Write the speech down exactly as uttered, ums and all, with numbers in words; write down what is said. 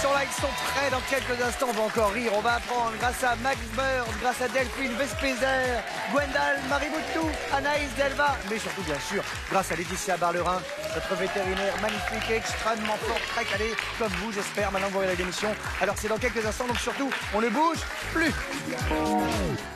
sont là, ils sont prêts. Dans quelques instants, on va encore rire. On va apprendre grâce à Max Bird, grâce à Delphine Vespézer, Gwendal Mariboutou, Anaïs Delva, mais surtout, bien sûr, grâce à Laetitia Barlerin, notre vétérinaire magnifique, extrêmement fort, très calé, comme vous, j'espère, maintenant que vous voyez la démission. Alors, c'est dans quelques instants, donc surtout, on ne bouge plus.